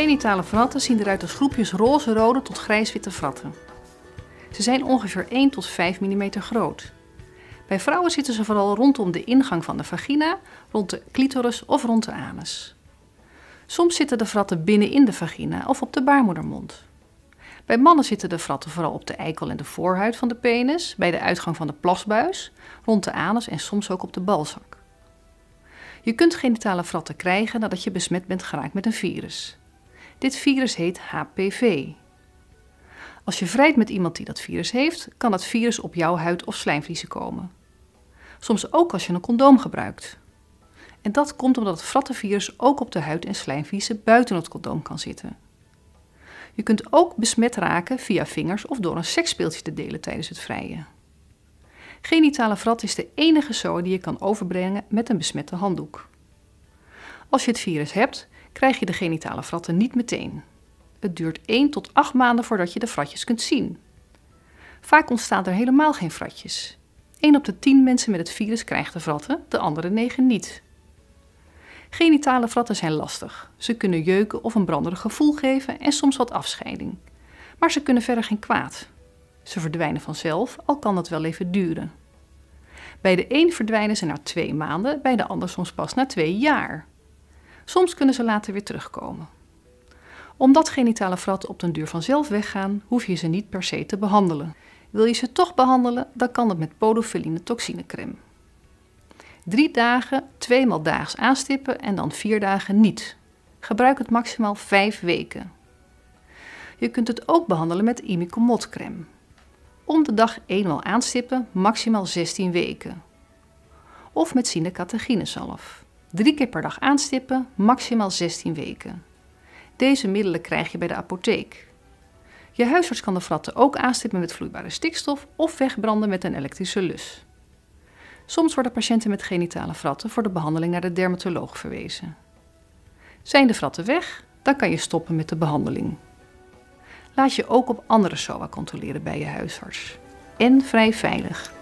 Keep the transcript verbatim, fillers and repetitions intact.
Genitale vratten zien eruit als groepjes roze-rode tot grijs-witte vratten. Ze zijn ongeveer één tot vijf millimeter groot. Bij vrouwen zitten ze vooral rondom de ingang van de vagina, rond de clitoris of rond de anus. Soms zitten de vratten binnenin de vagina of op de baarmoedermond. Bij mannen zitten de vratten vooral op de eikel en de voorhuid van de penis, bij de uitgang van de plasbuis, rond de anus en soms ook op de balzak. Je kunt genitale vratten krijgen nadat je besmet bent geraakt met een virus. Dit virus heet H P V. Als je vrijt met iemand die dat virus heeft, kan dat virus op jouw huid of slijmvliezen komen. Soms ook als je een condoom gebruikt. En dat komt omdat het vrattenvirus ook op de huid en slijmvliezen buiten het condoom kan zitten. Je kunt ook besmet raken via vingers of door een seksspeeltje te delen tijdens het vrijen. Genitale vrat is de enige S O A die je kan overbrengen met een besmette handdoek. Als je het virus hebt, krijg je de genitale vratten niet meteen. Het duurt één tot acht maanden voordat je de vratjes kunt zien. Vaak ontstaan er helemaal geen vratjes. één op de tien mensen met het virus krijgt de vratten, de andere negen niet. Genitale vratten zijn lastig. Ze kunnen jeuken of een branderig gevoel geven en soms wat afscheiding. Maar ze kunnen verder geen kwaad. Ze verdwijnen vanzelf, al kan dat wel even duren. Bij de een verdwijnen ze na twee maanden, bij de ander soms pas na twee jaar. Soms kunnen ze later weer terugkomen. Omdat genitale vratten op den duur vanzelf weggaan, hoef je ze niet per se te behandelen. Wil je ze toch behandelen, dan kan dat met podofilline toxinecrème. Drie dagen, tweemaal daags aanstippen en dan vier dagen niet. Gebruik het maximaal vijf weken. Je kunt het ook behandelen met imicomod-crème. Om de dag eenmaal aanstippen, maximaal zestien weken. Of met sinecataginezalf. Drie keer per dag aanstippen, maximaal zestien weken. Deze middelen krijg je bij de apotheek. Je huisarts kan de vratten ook aanstippen met vloeibare stikstof of wegbranden met een elektrische lus. Soms worden patiënten met genitale vratten voor de behandeling naar de dermatoloog verwezen. Zijn de vratten weg, dan kan je stoppen met de behandeling. Laat je ook op andere S O A controleren bij je huisarts. En vrij veilig.